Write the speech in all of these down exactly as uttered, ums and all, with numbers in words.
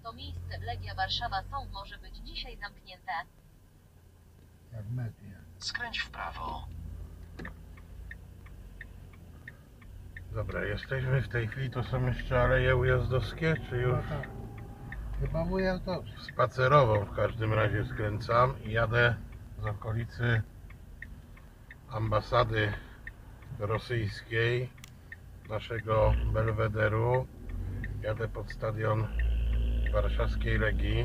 To miejsce Legia Warszawa są może być dzisiaj zamknięte. Jak media. Skręć w prawo. Dobra, jesteśmy w tej chwili, to są jeszcze Aleje Ujazdowskie, czy już? No tak. Chyba Ujazdowski. Spacerową w każdym razie skręcam i jadę z okolicy ambasady rosyjskiej, naszego Belwederu. Jadę pod stadion warszawskiej Legii.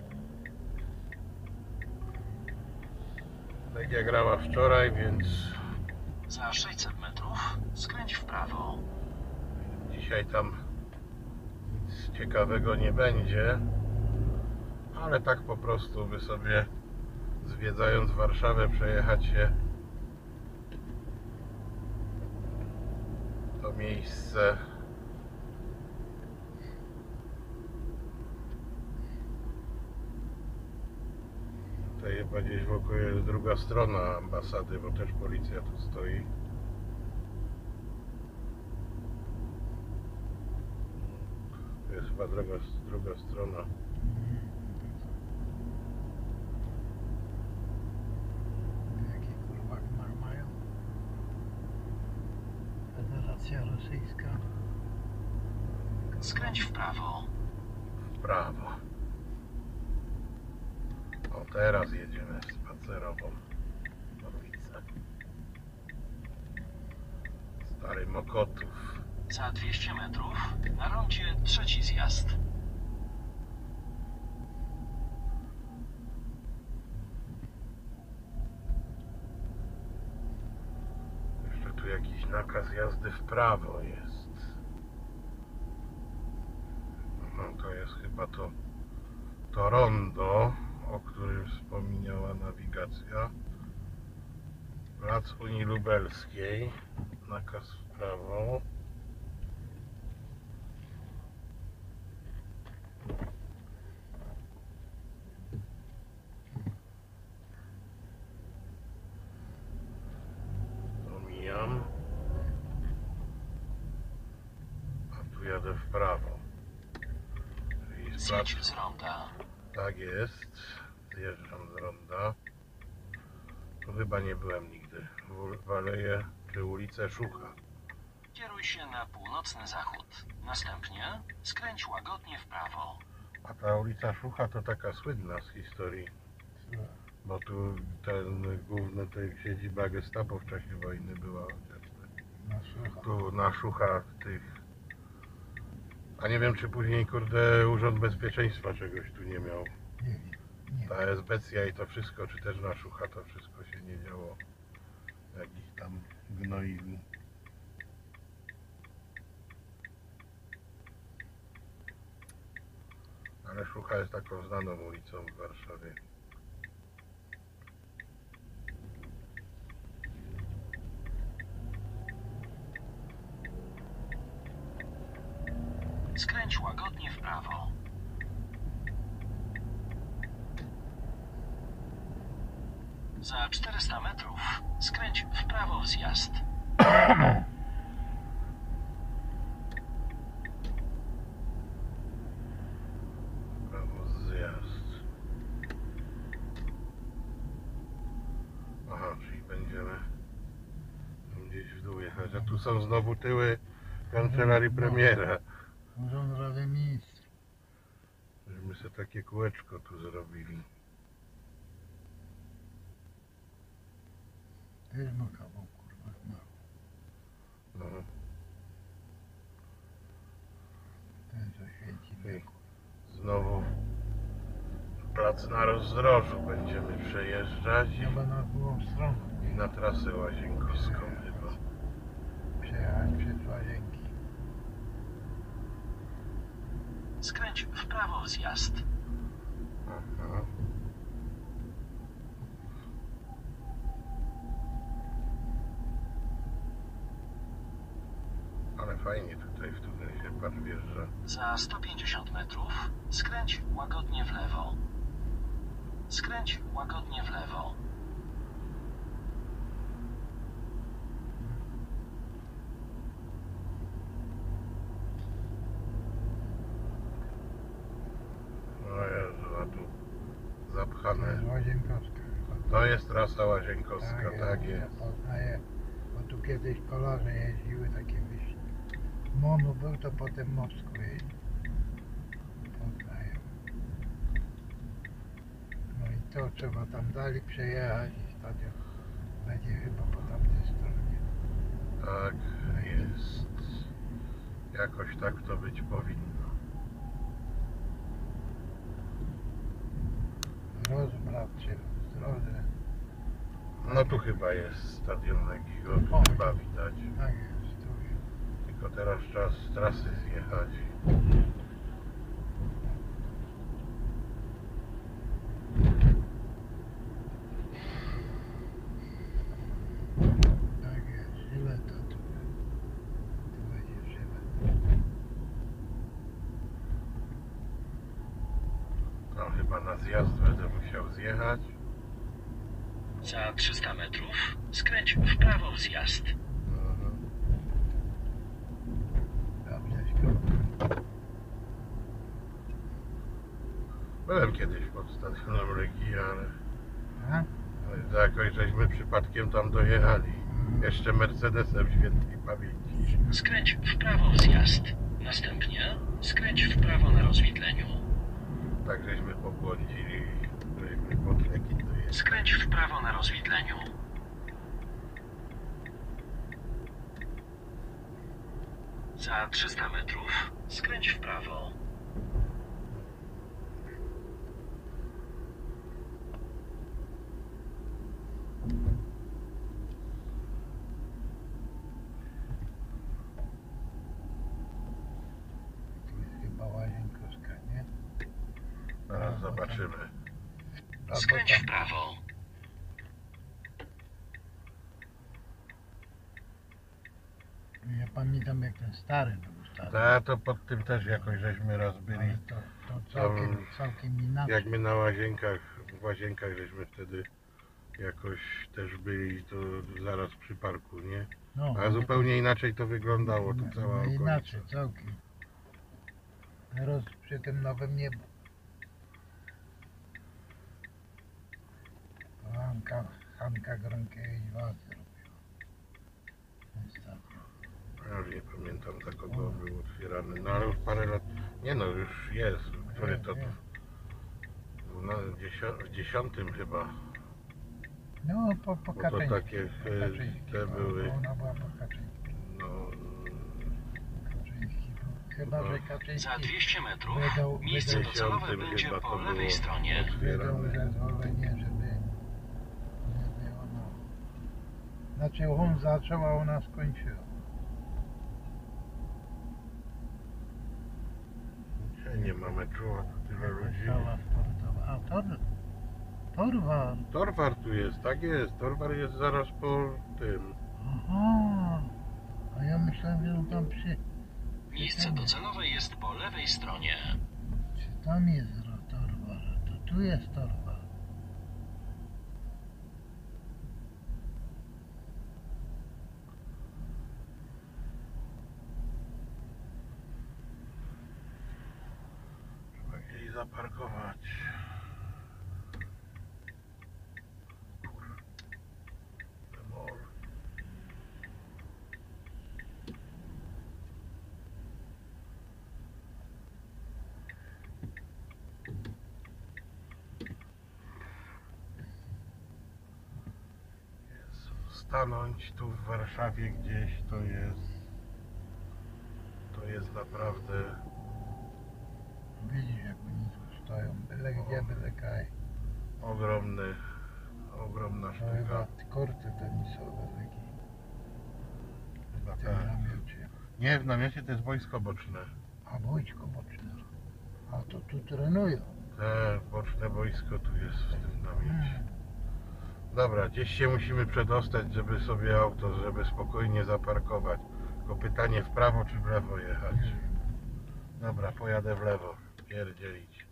Legia grała wczoraj, więc Za sześćset metrów skręć w prawo. dzisiaj tam nic ciekawego nie będzie, ale tak po prostu by sobie, zwiedzając Warszawę, przejechać się to miejsce. Tutaj chyba gdzieś wokół jest druga strona ambasady, bo też policja tu stoi. To jest chyba druga, druga strona. Jaki kurwa gmach mają? Federacja Rosyjska. Skręć w prawo. W prawo. O, teraz jedziemy spacerową ulicę. Stary Mokotów. Za dwieście metrów na rondzie trzeci zjazd. Jeszcze tu jakiś nakaz jazdy w prawo jest. No, to jest chyba to, to rondo, o którym wspomniała nawigacja. Plac Unii Lubelskiej. Nakaz w prawo. Omijam. A tu jadę w prawo. Czyli z plac... Zjedź z ronda. Tak jest. Zjeżdżam z ronda. Tu chyba nie byłem nigdy. W Aleje czy ulicę Szucha. Kieruj się na północny zachód. Następnie skręć łagodnie w prawo. A ta ulica Szucha to taka słynna z historii. Bo tu ten główny tej siedziba Gestapo w czasie wojny była chociaż Na Szucha. tu na Szucha tych. A nie wiem, czy później, kurde, Urząd Bezpieczeństwa czegoś tu nie miał. Nie wiem. Nie Ta Esbecja i to wszystko, czy też na Szucha to wszystko się nie działo. Jak ich tam gnoili. Ale Szucha jest taką znaną ulicą w Warszawie. Skręć łagodnie w prawo. Za czterysta metrów skręć w prawo w zjazd. Prawo zjazd. Aha, czyli będziemy tam gdzieś w dół jechać. A tu są znowu tyły kancelarii premiera. Urząd Rady Ministrów. Żeśmy sobie takie kółeczko tu zrobili. Też ma kawał kurwa gmachu. No. Ten co świeci. I znowu plac na rozdrożu będziemy przejeżdżać Chyba na drugą stronę. i na trasę łazienkowską chyba. Przejechać przez Łazienki. Skręć w prawo w zjazd. Aha. Ale fajnie tutaj w tunel się pan wjeżdża. Za sto pięćdziesiąt metrów skręć łagodnie w lewo. Skręć łagodnie w lewo. Kochane. jest Łazienkowska. To jest trasa Łazienkowska, tak Ja jest. poznaję, bo tu kiedyś kolarze jeździły takie wyścigi. Monu był, to potem Moskwy jeździł. Poznaję. No i to trzeba tam dalej przejechać i stadion będzie chyba po tamtej stronie. Tak jest. Jakoś tak to być powinno. Rozbrat się w drodze. No tu chyba jest stadion Legii, O. chyba widać. Tak jest, tu już. Tylko teraz czas z trasy zjechać. Tak jest, Żyleta tu. Tu będzie Żylet. No chyba na zjazd będę musiał zjechać. Za trzysta metrów skręć w prawo w zjazd. Mhm. Dobrze, śpię. Byłem kiedyś pod stadionem Legii, ale A? ale jakoś żeśmy przypadkiem tam dojechali. Jeszcze Mercedesem świętej pamięci. Skręć w prawo w zjazd. Następnie skręć w prawo na rozwidleniu. Tak żeśmy pobłądzili, żeśmy pod Legii dojechali. Skręć w prawo na rozwidleniu. Za trzysta metrów skręć w prawo. Tu jest chyba Łazienkowska, nie? Zaraz zobaczymy. Albo Skręć tam. w prawo. Ja pamiętam jak ten stary był stary. Ta, to pod tym też jakoś żeśmy raz byli. Ale to, to całkiem, Tam, całkiem inaczej. Jak my na łazienkach, w łazienkach żeśmy wtedy jakoś też byli, to zaraz przy parku, nie? No, A zupełnie inaczej to wyglądało, tu no, cała no okolica. inaczej, całkiem. Teraz przy tym nowym niebie. To Hanka, Hanka Gronkiewicz-Walc robiła. Ten stadion. Ja już nie pamiętam, tak go był otwierany, no ale już parę lat, nie no, już jest, który to, Jest, no, w dziesiątym chyba, No, po, po bo to Kaczyńskim. takie po e, Kaczyńskim, te bo były, Ona była po Kaczyńskim. no, Kaczyński był. Chyba, No. że Za Kaczyński dwieście metrów wydał, miejsce wydał, docelowe dziesiątym będzie chyba po to lewej było stronie. wydał otwierane. zezwolenie, żeby nie było, no. Znaczy on zaczął, a ona skończyła. Dzisiaj nie ma meczu, a tu tyle ludzi. Sala sportowa. A tor, Torwar. Torwar tu jest, tak jest, Torwar jest zaraz po tym. Aha. A ja myślałem, że on tam przy... Miejsce docelowe jest po lewej stronie. Czy tam jest ro- Torwar? To tu jest Torwar. Trzeba gdzieś zaparkować. Kurde. Mol. Jezu, stanąć tu w Warszawie gdzieś to jest to jest naprawdę Widzisz, jak oni tu stoją. Byle gdzie, byle kaj. ogromny ogromna To chyba sztuka. korty tenisowe takie. Chyba W tym tak. namiocie. Nie, w namiocie to jest wojsko boczne. A wojsko boczne. A to tu trenują. Te boczne wojsko tu jest w tym namiocie. Hmm. Dobra, gdzieś się musimy przedostać, żeby sobie auto, żeby spokojnie zaparkować. Tylko pytanie, w prawo czy w lewo jechać? Dobra, pojadę w lewo. Pierdzielić.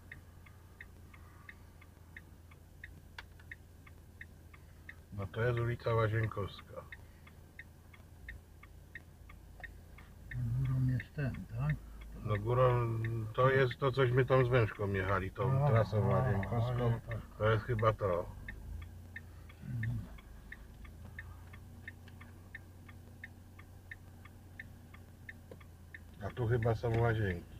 No to jest ulica Łazienkowska. Górą jest ten, tak? No Nie, górą to jest to, cośmy tą z Wężką jechali, tą No, trasą no, łazienkowską. ale to- To jest chyba to. Mhm. A tu chyba są łazienki.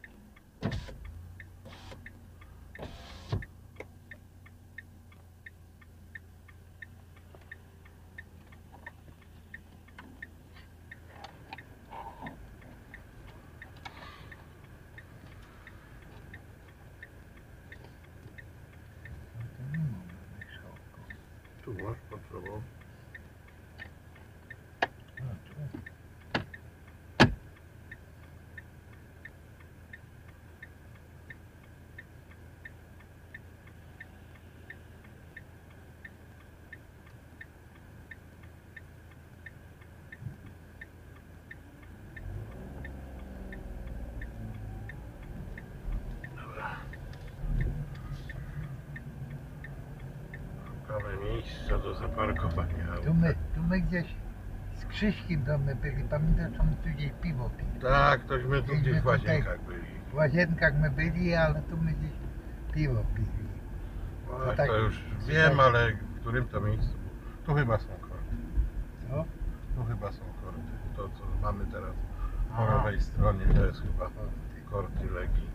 No to nie mam żadnych schowków. Tu masz pod sobą. A, tu. Szukamy miejsca do zaparkowania. Tu my, tu my gdzieś z Krzyśkiem to my byli, pamiętasz, tam tu gdzieś piwo pili. Tak, tośmy tu Gdzieś gdzieś my w tutaj- łazienkach byli. W łazienkach my byli, ale tu my gdzieś piwo pili. Ach, tak- to już wiem, ale w którym to miejscu? Tu chyba są korty. Co? Tu chyba są korty. To co mamy teraz po Aha. prawej stronie to jest chyba Korty. korty Legii.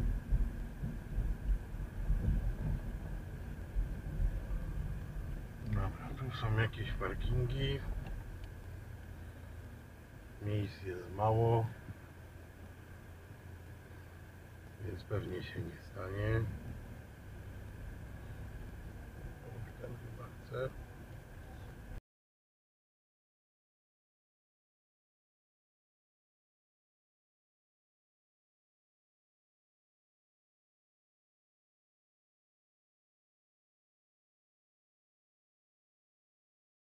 Dobra, tu są jakieś parkingi. Miejsc jest mało. Więc pewnie się nie stanie. Ten chyba chce.